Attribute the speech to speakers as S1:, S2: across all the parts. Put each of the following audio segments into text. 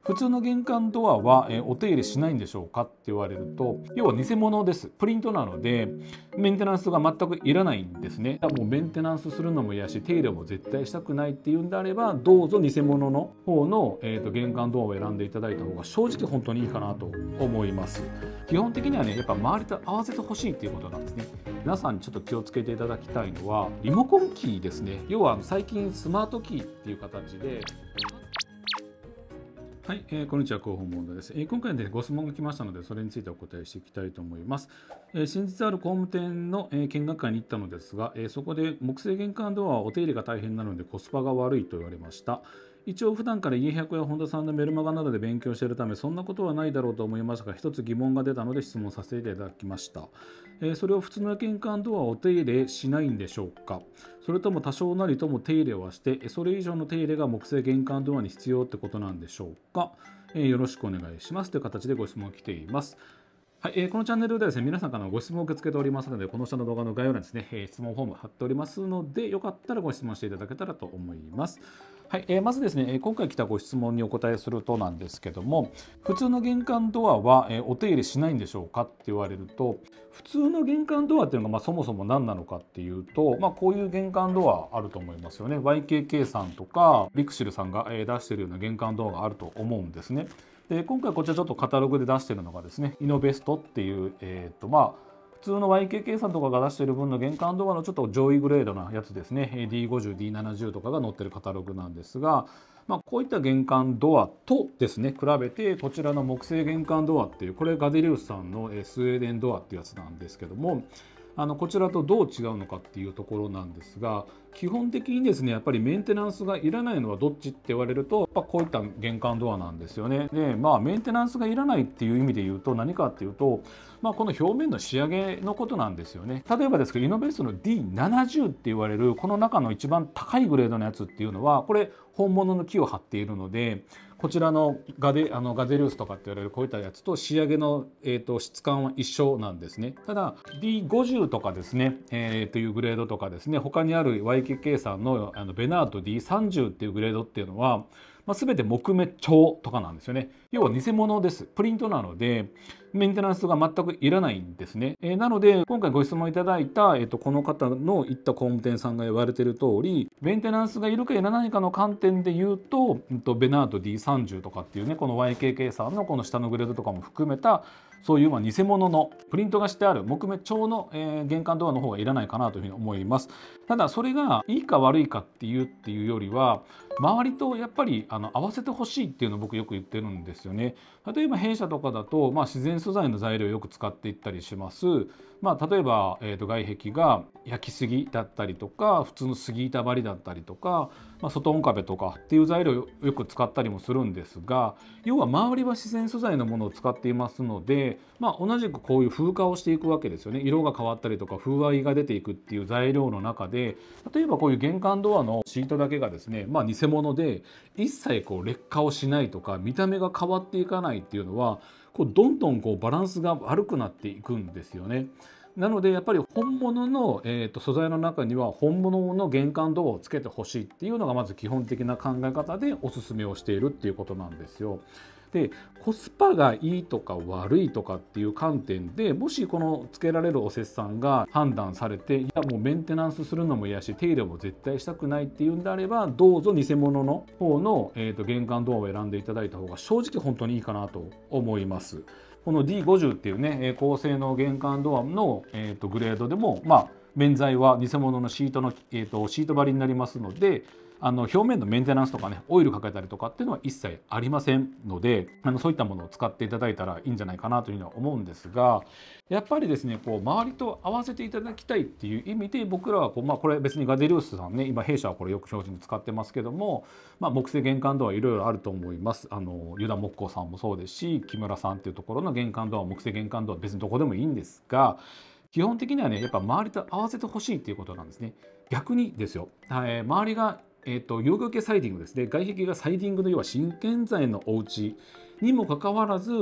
S1: 普通の玄関ドアは、お手入れしないんでしょうかって言われると、要は偽物です。プリントなのでメンテナンスが全くいらないんですね。もうメンテナンスするのも嫌し手入れも絶対したくないっていうんであれば、どうぞ偽物の方の、玄関ドアを選んでいただいた方が正直本当にいいかなと思います。基本的にはね、やっぱ周りと合わせてほしいっていうことなんですね。皆さんにちょっと気をつけていただきたいのはリモコンキーですね。要は最近スマートキーっていう形ではい、こんにちは、広報問題です。今回でご質問が来ましたので、それについてお答えしていきたいと思います。先日ある工務店の、見学会に行ったのですが、そこで木製玄関ドアはお手入れが大変なのでコスパが悪いと言われました。一応普段から家百や本田さんのメルマガなどで勉強しているため、そんなことはないだろうと思いましたが、一つ疑問が出たので質問させていただきました。それを普通の玄関ドアをお手入れしないんでしょうか。それとも多少なりとも手入れはして、それ以上の手入れが木製玄関ドアに必要ってことなんでしょうか。よろしくお願いしますという形でご質問が来ています。はい、このチャンネルではですね、皆さんからのご質問を受け付けておりますので、この下の動画の概要欄にですね、質問フォーム貼っておりますので、よかったらご質問していただけたらと思います。はい、まずですね、今回来たご質問にお答えするとなんですけども、普通の玄関ドアはお手入れしないんでしょうかって言われると、普通の玄関ドアっていうのがそもそも何なのかっていうと、こういう玄関ドアあると思いますよね。YKK さんとかビクシルさんが出しているような玄関ドアがあると思うんですね。で今回こちらちょっとカタログで出しているのがですね、イノベストっていう、普通の YKK さんとかが出している分の玄関ドアのちょっと上位グレードなやつですね、D50、D70 とかが載ってるカタログなんですが、こういった玄関ドアとですね、比べてこちらの木製玄関ドアっていう、これガデリウスさんのスウェーデンドアっていうやつなんですけども、こちらとどう違うのかっていうところなんですが、基本的にですね、やっぱりメンテナンスがいらないのはどっちって言われると、こういった玄関ドアなんですよね。で、メンテナンスがいらないっていう意味で言うと何かっていうと、この表面の仕上げのことなんですよね。例えばですけど、イノベーストの D70 って言われるこの中の一番高いグレードのやつっていうのは、これ本物の木を貼っているので、こちらのガデリウスとかって言われるこういったやつと仕上げの、質感は一緒なんですね。ただ D50 とかですね、というグレードとかですね、他にある YKK さんのベナード D30 っていうグレードっていうのは、全て木目調とかなんですよね。要は偽物です。プリントなのでメンテナンスが全くいらないんですね。なので今回ご質問いただいた、この方の言った工務店さんが言われている通り、メンテナンスがいるかいらないかの観点で言うと、ベナード D30 とかっていうね、この YKK さんのこの下のグレードとかも含めたそういう偽物のプリントがしてある木目調の、玄関ドアの方がいらないかなというふうに思います。ただそれがいいか悪いかっていうよりは、周りとやっぱり合わせてほしいっていうのを僕よく言ってるんですよね。例えば弊社とかだと、自然素材の材料をよく使っていったりします。例えば、外壁が焼き杉だったりとか、普通の杉板張りだったりとか、外音壁とかっていう材料をよく使ったりもするんですが、要は周りは自然素材のものを使っていますので、同じくこういう風化をしていくわけですよね。色が変わったりとか風合いが出ていくっていう材料の中で、例えばこういう玄関ドアのシートだけがですね、偽物で一切劣化をしないとか見た目が変わっていかないっていうのは、どんどんバランスが悪くなっていくんですよね。なのでやっぱり本物の、素材の中には本物の玄関ドアをつけてほしいっていうのがまず基本的な考え方でおすすめをしているっていうことなんですよ。でコスパがいいとか悪いとかっていう観点で、もしこのつけられるお施主さんが判断されて、いやもうメンテナンスするのも嫌し手入れも絶対したくないっていうんであれば、どうぞ偽物の方の、玄関ドアを選んでいただいた方が正直本当にいいかなと思います。この D50 っていうね、高性能玄関ドアの、グレードでも、面材は偽物のシートの、シート張りになりますので、表面のメンテナンスとかね、オイルかけたりとかっていうのは一切ありませんので、そういったものを使っていただいたらいいんじゃないかなというのは思うんですが、やっぱりですね、周りと合わせていただきたいっていう意味で、僕らはこれ別にガデリウスさんね、今弊社はこれよく標準に使ってますけども、木製玄関ドアいろいろあると思います。ユダ木工さんもそうですし、木村さんっていうところの玄関ドア、木製玄関ドア別にどこでもいいんですが、基本的にはね、やっぱ周りと合わせてほしいっていうことなんですね。逆にですよ、周りが養魚系サイディングですね、外壁がサイディングの要は新建材のお家にもかかわらず、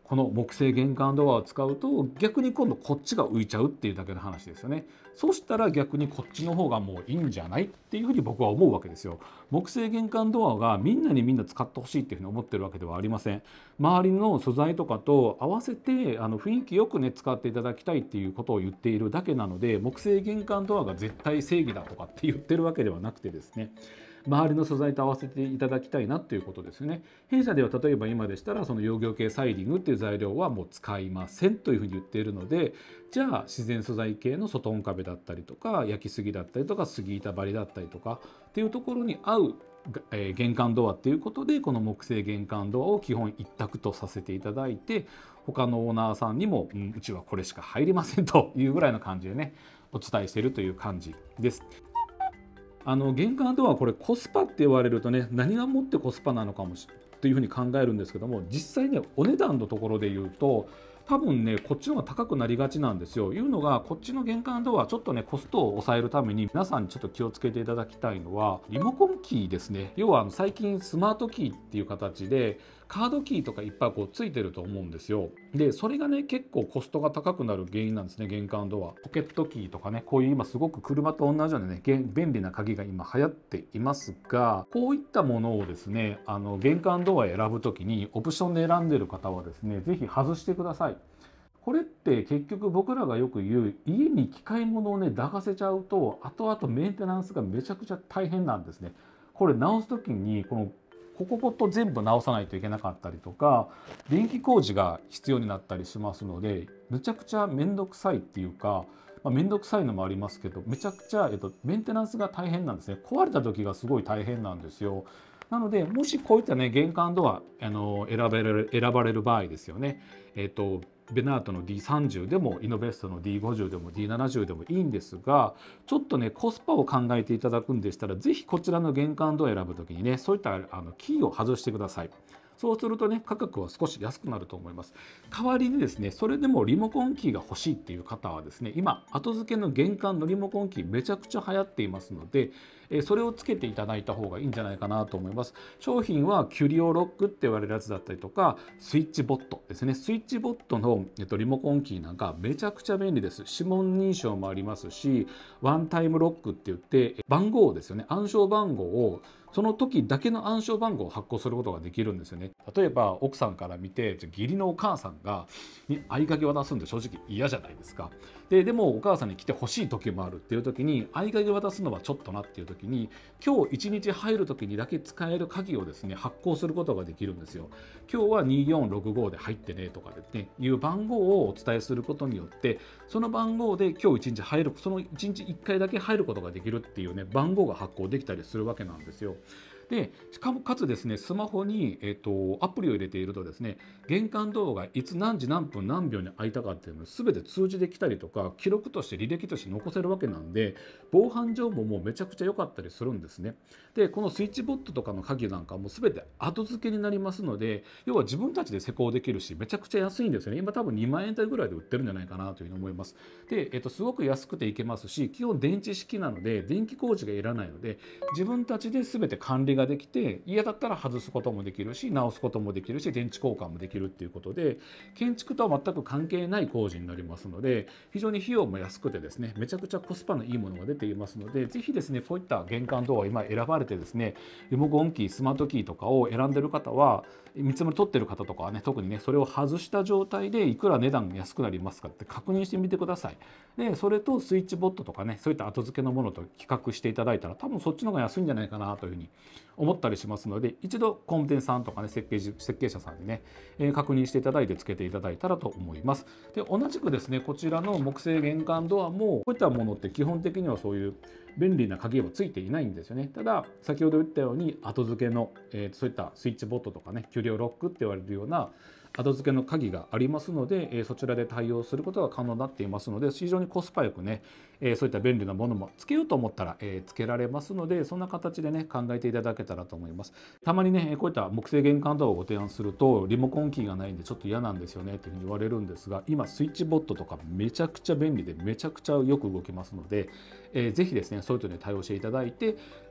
S1: この木製玄関ドアを使うと逆に今度こっちが浮いちゃうっていうだけの話ですよね。そしたら逆にこっちの方がもういいんじゃないっていうふうに僕は思うわけですよ。木製玄関ドアがみんな使ってほしいっていうふうに思ってるわけではありません。周りの素材とかと合わせて雰囲気よくね使っていただきたいっていうことを言っているだけなので、木製玄関ドアが絶対正義だとかって言ってるわけではなくてですね、周りの素材と合わせていただきたいなということですね。弊社では例えば今でしたらその溶業系サイリングっていう材料はもう使いませんというふうに言っているので、じゃあ自然素材系の外音壁だったりとか焼き杉だったりとか杉板張りだったりとかっていうところに合う玄関ドアっていうことで、この木製玄関ドアを基本一択とさせていただいて、他のオーナーさんにも、うちはこれしか入りませんというぐらいの感じでねお伝えしているという感じです。玄関ドアこれコスパって言われるとね、何がもってコスパなのかもというふうに考えるんですけども、実際ねお値段のところで言うと多分ねこっちの方が高くなりがちなんですよ。いうのが、こっちの玄関ドアちょっとねコストを抑えるために皆さんにちょっと気をつけていただきたいのはリモコンキーですね。要は最近スマートキーっていう形でカードキーとかいっぱいこうついてると思うんですよ。でそれがね結構コストが高くなる原因なんですね。玄関ドアポケットキーとかね、こういう今すごく車と同じようなね便利な鍵が今流行っていますが、こういったものをですね玄関ドア選ぶ時にオプションで選んでる方はですね是非外してください。これって結局僕らがよく言う家に機械物をね抱かせちゃうと後々メンテナンスがめちゃくちゃ大変なんですね。これ直す時にここと全部直さないといけなかったりとか、電気工事が必要になったりしますので、むちゃくちゃ面倒くさいっていうか、面倒くさいのもありますけど、めちゃくちゃ、メンテナンスが大変なんですね。壊れた時がすごい大変なんですよ。なのでもしこういったね玄関ドア選ばれる場合ですよね。ベナートの D30 でもイノベストの D50 でも D70 でもいいんですが、ちょっとねコスパを考えていただくんでしたら、是非こちらの玄関ドアを選ぶ時にねそういったキーを外してください。そうするとね価格は少し安くなると思います。代わりにですね、それでもリモコンキーが欲しいっていう方はですね、今後付けの玄関のリモコンキーめちゃくちゃ流行っていますので、それをつけていただいた方がいいんじゃないかなと思います。商品はキュリオロックって言われるやつだったりとか、スイッチボットですね。スイッチボットの、リモコンキーなんかめちゃくちゃ便利です。指紋認証もありますし、ワンタイムロックって言って番号ですよね、暗証番号をその時だけの暗証番号を発行することができるんですよね。例えば奥さんから見て義理のお母さんがに合鍵渡すんで正直嫌じゃないですか。でもお母さんに来てほしい時もあるっていう時に、合鍵渡すのはちょっとなっていう時に、今日1日入る時にだけ使える鍵をですね発行することができるんですよ。今日は2465で入ってねとかですねいう番号をお伝えすることによって、その番号で今日1日入る、その1日1回だけ入ることができるっていうね番号が発行できたりするわけなんですよ。でしかもかつですね、スマホに、アプリを入れているとですね、玄関ドアがいつ何時何分何秒に開いたかっていうのを全て通知できたりとか、記録として履歴として残せるわけなんで、防犯情報もめちゃくちゃ良かったりするんですね。でこのスイッチボットとかの鍵なんかも全て後付けになりますので、要は自分たちで施工できるし、めちゃくちゃ安いんですよね。今多分2万円台ぐらいで売ってるんじゃないかなというふうに思います。で、すごく安くていけますし、基本電池式なので電気工事がいらないので、自分たちで全て管理ができて、嫌だったら外すこともできるし直すこともできるし電池交換もできるっていうことで、建築とは全く関係ない工事になりますので、非常に費用も安くてですね、めちゃくちゃコスパのいいものが出ていますので、ぜひですねこういった玄関ドアを今選ばれてですね、リモコンキースマートキーとかを選んでる方は、見積もり取ってる方とかはね、特にねそれを外した状態でいくら値段が安くなりますかって確認してみてください。でそれとスイッチボットとかね、そういった後付けのものと比較していただいたら多分そっちの方が安いんじゃないかなというふうに思ったりしますので、一度工務店さんとかね設計者さんにね、確認していただいてつけていただいたらと思います。で同じくですね、こちらの木製玄関ドアもこういったものって基本的にはそういう便利な鍵はついていないんですよね。ただ先ほど言ったように後付けの、そういったスイッチボットとかね、キュリオロックって言われるような後付けの鍵がありますので、そちらで対応することが可能になっていますので、非常にコスパよくね、そういった便利なものもつけようと思ったら、つけられますので、そんな形でね考えていただけたらと思います。たまにねこういった木製玄関ドアをご提案すると、リモコンキーがないんでちょっと嫌なんですよねというふうに言われるんですが、今スイッチボットとかめちゃくちゃ便利でめちゃくちゃよく動きますので、ぜひですねそういうのに対応していただいて、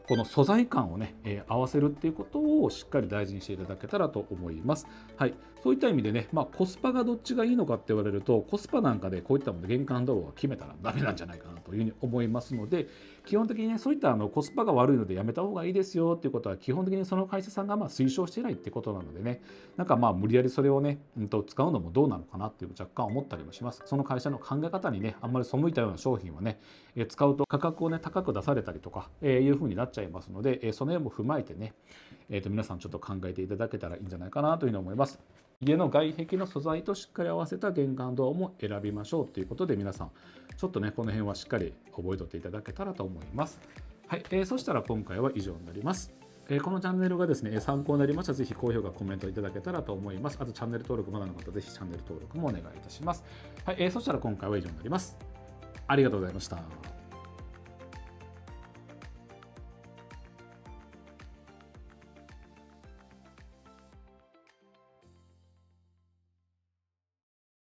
S1: この素材感をね、合わせるっていうことをしっかり大事にしていただけたらと思います。はい、そういった意味でね、コスパがどっちがいいのかって言われると、コスパなんかでこういったもの玄関ドアを決めたらダメなんじゃないかなというふうに思いますので、基本的にね、そういったコスパが悪いのでやめた方がいいですよっていうことは、基本的にその会社さんが推奨していないってことなのでね、なんか無理やりそれをね、使うのもどうなのかなっていう若干思ったりもします。その会社の考え方にね、あんまり背いたような商品はね、使うと価格をね、高く出されたりとか、いうふうになっちゃいますので、その辺も踏まえてね、皆さんちょっと考えていただけたらいいんじゃないかなというふうに思います。家の外壁の素材としっかり合わせた玄関ドアも選びましょうということで、皆さんちょっとねこの辺はしっかり覚えておいていただけたらと思います。はい、そしたら今回は以上になります。このチャンネルがですね参考になりましたら、ぜひ高評価コメントいただけたらと思います。あとチャンネル登録まだの方、ぜひチャンネル登録もお願いいたします。はい、そしたら今回は以上になります。ありがとうございました。